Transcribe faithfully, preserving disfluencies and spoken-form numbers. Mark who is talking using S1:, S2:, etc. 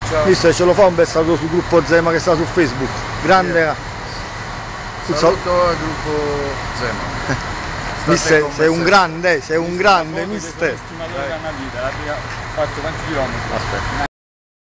S1: ciao.
S2: Mister, ce lo fa un bel saluto sul gruppo Zema che sta su Facebook? Grande. Yeah.
S1: Saluto il gruppo Zema.
S2: Mister, sei un grande, sei un grande, mister.
S3: L'ultima dove è una vita, la prima fatto quanti chilometri?
S2: Aspetta.